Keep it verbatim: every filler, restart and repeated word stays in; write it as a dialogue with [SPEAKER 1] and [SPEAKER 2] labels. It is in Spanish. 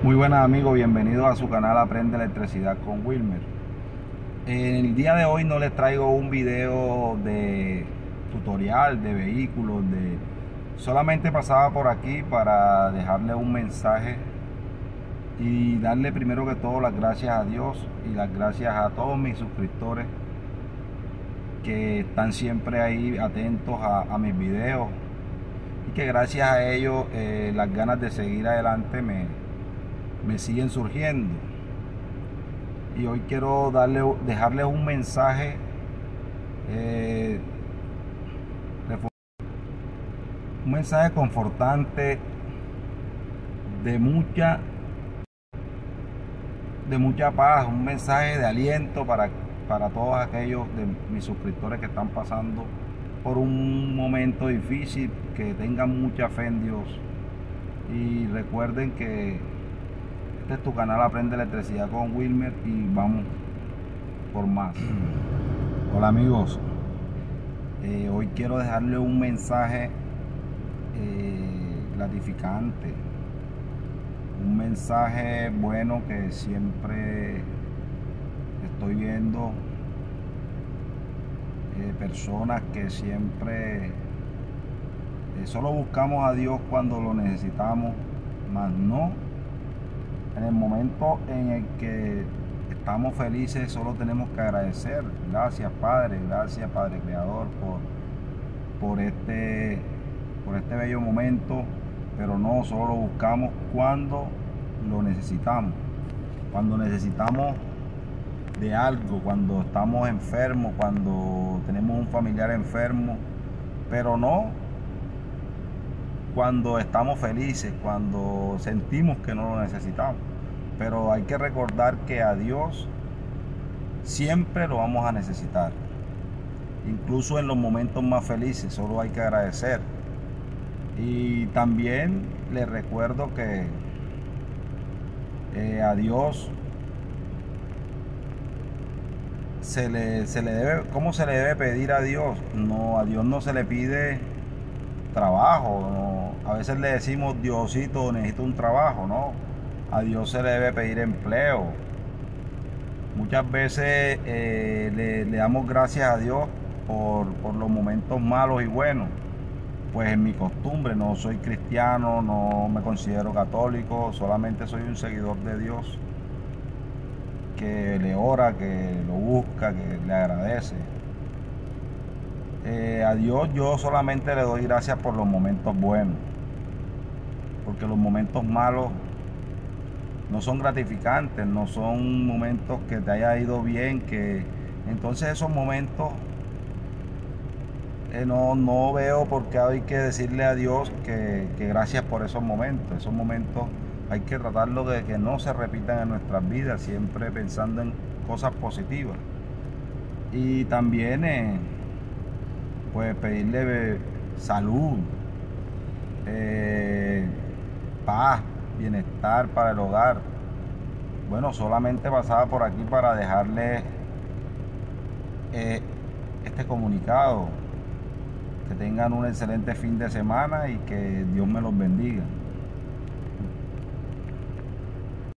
[SPEAKER 1] Muy buenas amigos, bienvenidos a su canal Aprende Electricidad con Wilmer. En el día de hoy no les traigo un video de tutorial de vehículos, de solamente pasaba por aquí para dejarle un mensaje y darle primero que todo las gracias a Dios y las gracias a todos mis suscriptores que están siempre ahí atentos a, a mis videos y que gracias a ellos eh, las ganas de seguir adelante me, me siguen surgiendo. Y hoy quiero darle, dejarles un mensaje eh, un mensaje confortante de mucha de mucha paz, un mensaje de aliento para, para todos aquellos de mis suscriptores que están pasando por un momento difícil, que tengan mucha fe en Dios y recuerden que este es tu canal Aprende Electricidad con Wilmer y vamos por más. Hola amigos, eh, hoy quiero dejarle un mensaje eh, gratificante, un mensaje bueno que siempre estoy viendo, eh, personas que siempre eh, solo buscamos a Dios cuando lo necesitamos, más no en el momento en el que estamos felices. Solo tenemos que agradecer. Gracias Padre, gracias Padre Creador por, por, este, por este bello momento, pero no, solo lo buscamos cuando lo necesitamos, cuando necesitamos de algo, cuando estamos enfermos, cuando tenemos un familiar enfermo, pero no cuando estamos felices, cuando sentimos que no lo necesitamos. Pero hay que recordar que a Dios siempre lo vamos a necesitar, incluso en los momentos más felices. Solo hay que agradecer. Y también les recuerdo que eh, a Dios se le, se le debe, ¿cómo se le debe pedir a Dios? No, a Dios no se le pide trabajo, no. A veces le decimos Diosito, necesito un trabajo, no. A Dios se le debe pedir empleo. Muchas veces eh, le, le damos gracias a Dios por, por los momentos malos y buenos. Pues en mi costumbre, no soy cristiano, no me considero católico, solamente soy un seguidor de Dios que le ora, que lo busca, que le agradece. Eh, a Dios yo solamente le doy gracias por los momentos buenos, porque los momentos malos no son gratificantes, no son momentos que te haya ido bien, que entonces esos momentos eh, no, no veo por qué hay que decirle a Dios que, que gracias por esos momentos. Esos momentos hay que tratarlo de que no se repitan en nuestras vidas, siempre pensando en cosas positivas. Y también eh, pues pedirle salud, eh, paz, bienestar para el hogar. Bueno, solamente pasaba por aquí para dejarle eh, este comunicado. Que tengan un excelente fin de semana y que Dios me los bendiga.